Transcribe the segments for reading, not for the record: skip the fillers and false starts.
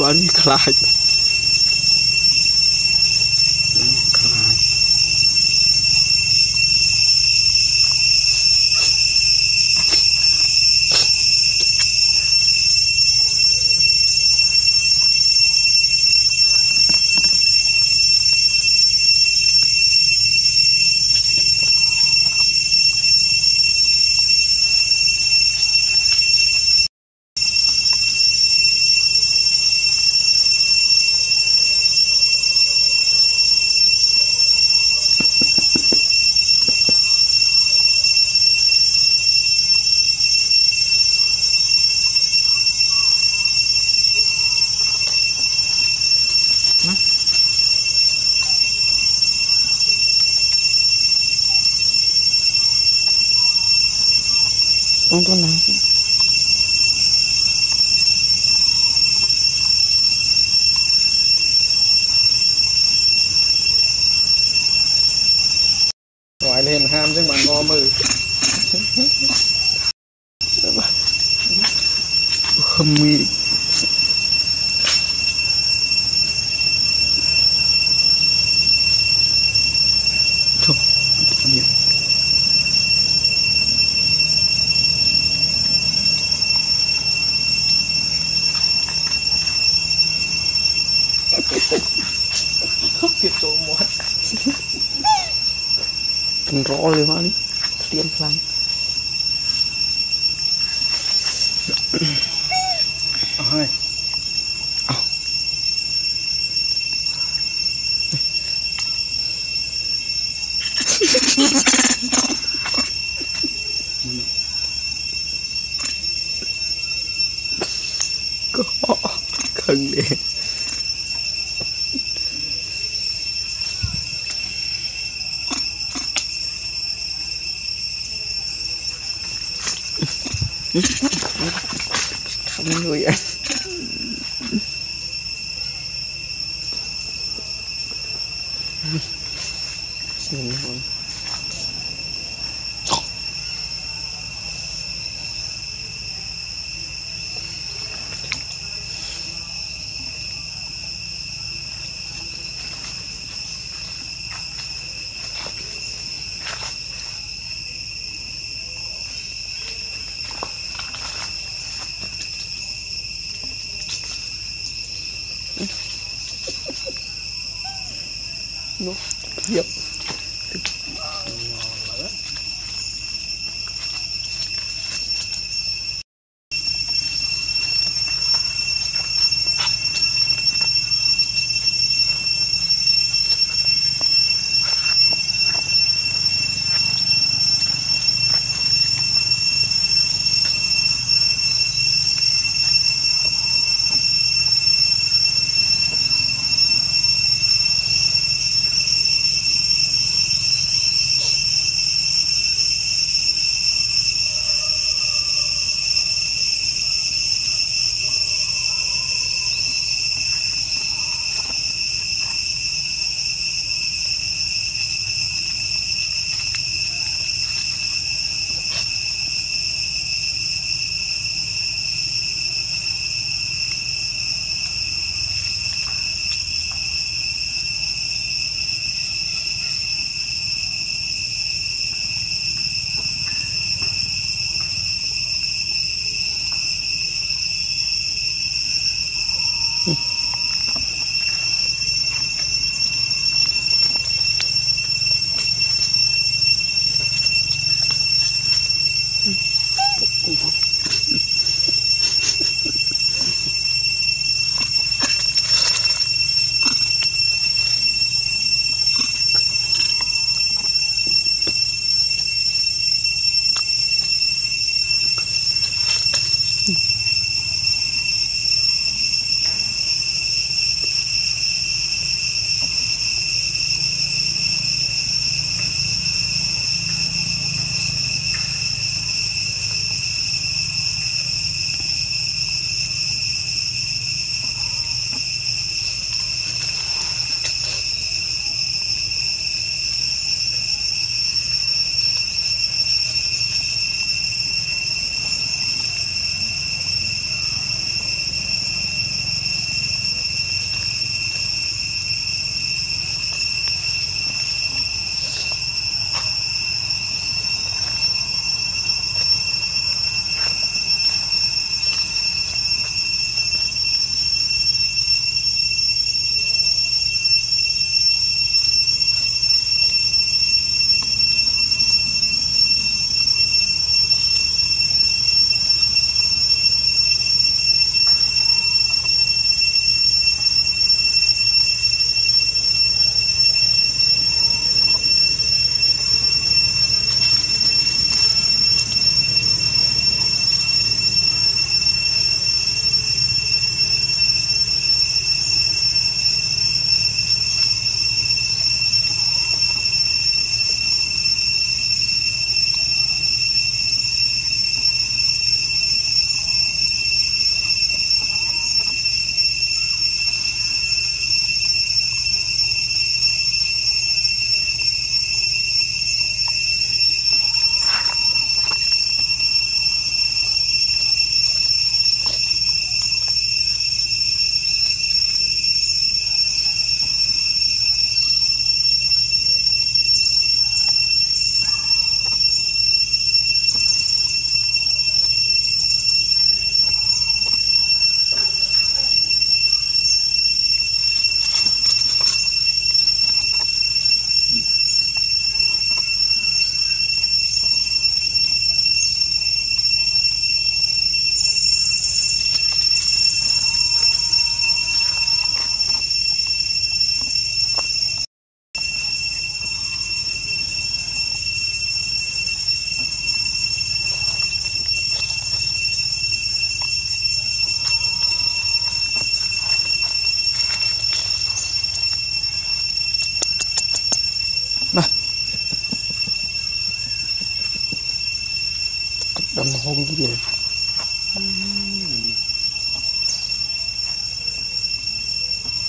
ก่อนคลายต้องต้นน้ำปล่อยเล่นห้ามจังมันงอมือมีทุกอย่างเสียบโจมหมดเป็นร้อเลยมั้งนี่เตรียมพลังเอาให้เอาก็ขังเลยทำเลยอ่ะสิ่งนี้มันnó hiệp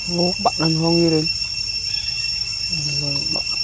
Ngố bạn ăn hoang như đến bạn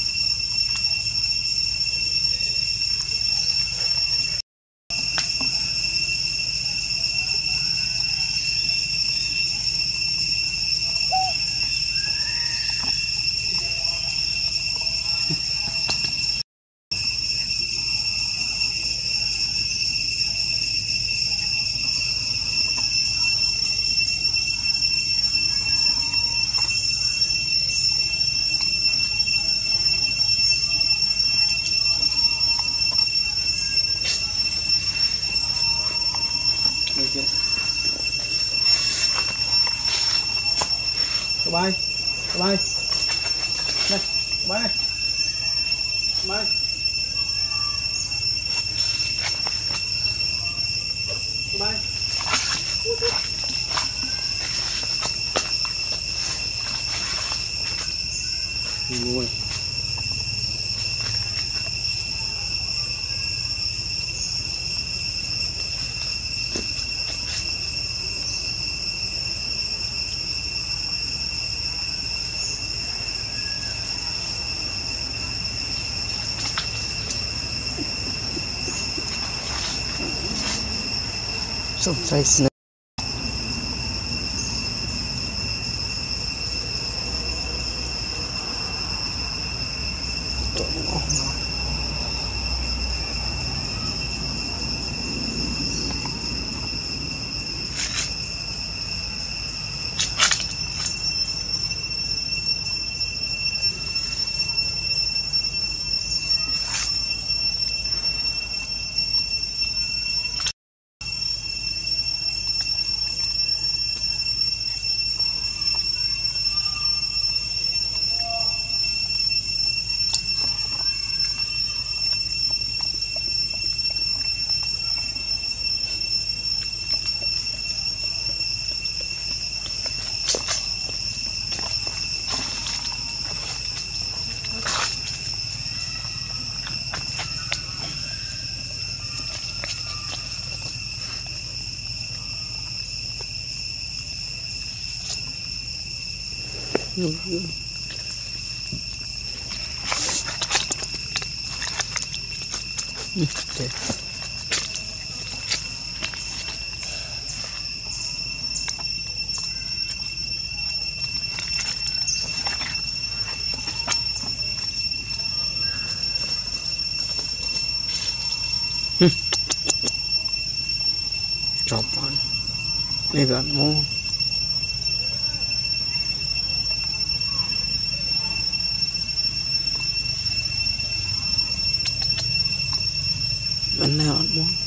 Tobias, Tobias, này, Tobias, Tobias, Tobias. ngồi some size okay. Drop one. We got more. Bánh nào ăn muốn